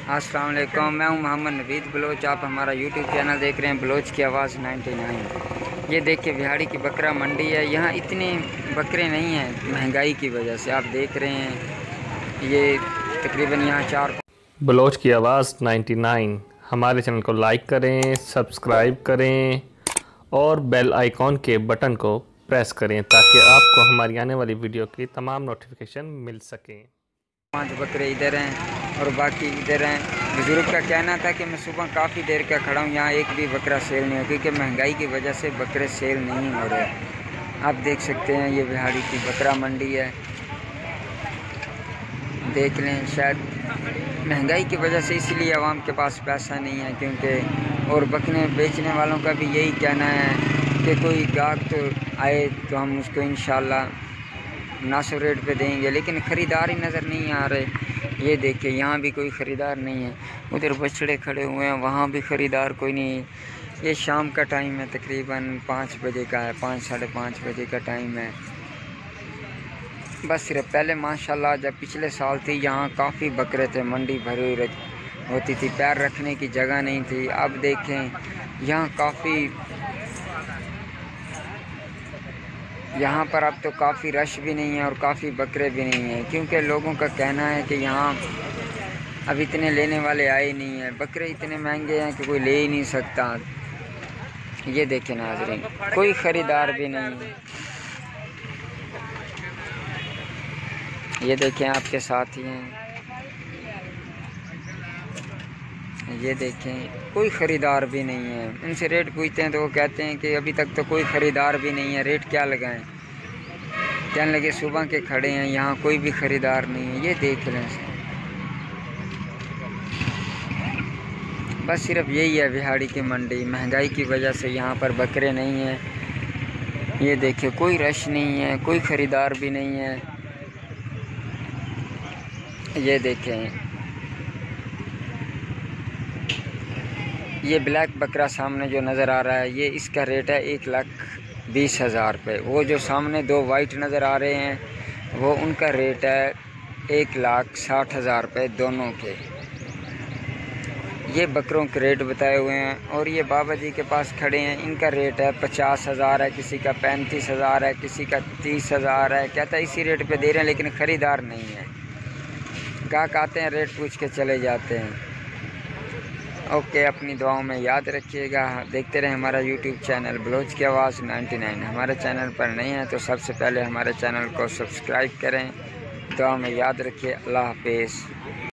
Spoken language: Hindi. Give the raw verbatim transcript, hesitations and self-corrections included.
अस्सलाम वालेकुम, मैं हूं मोहम्मद नवीद बलोच। आप हमारा यूट्यूब चैनल देख रहे हैं बलोच की आवाज़ निन्यानवे। ये देखिए बिहाड़ी की बकरा मंडी है। यहाँ इतने बकरे नहीं हैं महंगाई की वजह से। आप देख रहे हैं ये तकरीबन यहाँ चार बलोच की आवाज़ निन्यानवे। हमारे चैनल को लाइक करें, सब्सक्राइब करें और बेल आइकॉन के बटन को प्रेस करें ताकि आपको हमारी आने वाली वीडियो की तमाम नोटिफिकेशन मिल सकें। पांच बकरे इधर हैं और बाकी इधर हैं। बुजुर्ग का कहना था कि मैं सुबह काफ़ी देर का खड़ा हूँ, यहाँ एक भी बकरा सेल नहीं हो क्योंकि महंगाई की वजह से बकरे सेल नहीं हो रहे। आप देख सकते हैं ये बिहाड़ी की बकरा मंडी है। देख लें, शायद महंगाई की वजह से इसलिए आवाम के पास पैसा नहीं है क्योंकि और बकरे बेचने वालों का भी यही कहना है कि कोई गाहक तो आए तो हम उसको इंशाल्लाह मुनासिब रेट पे देंगे, लेकिन ख़रीदार ही नज़र नहीं आ रहे। ये देखिए यहाँ भी कोई ख़रीदार नहीं है। उधर बछड़े खड़े हुए हैं, वहाँ भी ख़रीदार कोई नहीं है। ये शाम का टाइम है, तकरीबन पाँच बजे का है, पाँच साढ़े पाँच बजे का टाइम है। बस सिर्फ पहले माशाल्लाह जब पिछले साल थी यहाँ काफ़ी बकरे थे, मंडी भरी हुई होती थी, पैर रखने की जगह नहीं थी। अब देखें यहाँ काफ़ी यहाँ पर अब तो काफ़ी रश भी नहीं है और काफ़ी बकरे भी नहीं हैं क्योंकि लोगों का कहना है कि यहाँ अब इतने लेने वाले आए नहीं हैं। बकरे इतने महंगे हैं कि कोई ले ही नहीं सकता। ये देखें नाज़रीन, कोई ख़रीदार भी नहीं है। ये देखें आपके साथ ही हैं, ये देखें कोई ख़रीदार भी नहीं है। इनसे रेट पूछते हैं तो वो कहते हैं कि अभी तक तो कोई ख़रीदार भी नहीं है, रेट क्या लगाएं। कहने लगे सुबह के खड़े हैं, यहाँ कोई भी ख़रीदार नहीं है। ये देख लें, बस सिर्फ यही है बिहाड़ी की मंडी। महंगाई की वजह से यहाँ पर बकरे नहीं हैं। ये देखिए कोई रश नहीं है, कोई ख़रीदार भी नहीं है। ये देखें ये ब्लैक बकरा सामने जो नज़र आ रहा है, ये इसका रेट है एक लाख बीस हज़ार रुपये। वो जो सामने दो वाइट नज़र आ रहे हैं वो उनका रेट है एक लाख साठ हज़ार रुपये दोनों के। ये बकरों के रेट बताए हुए हैं और ये बाबा जी के पास खड़े हैं, इनका रेट है पचास हज़ार है, किसी का पैंतीस हज़ार है, किसी का तीस हज़ार है। कहता है इसी रेट पे दे रहे हैं, लेकिन ख़रीदार नहीं है। गाहक आते हैं, रेट पूछ के चले जाते हैं। ओके, अपनी दुआओं में याद रखिएगा। देखते रहें हमारा यूट्यूब चैनल बलोच की आवाज़ निन्यानवे। हमारे चैनल पर नए हैं तो सबसे पहले हमारे चैनल को सब्सक्राइब करें। दुआ में याद रखिए। अल्लाह हाफिज़।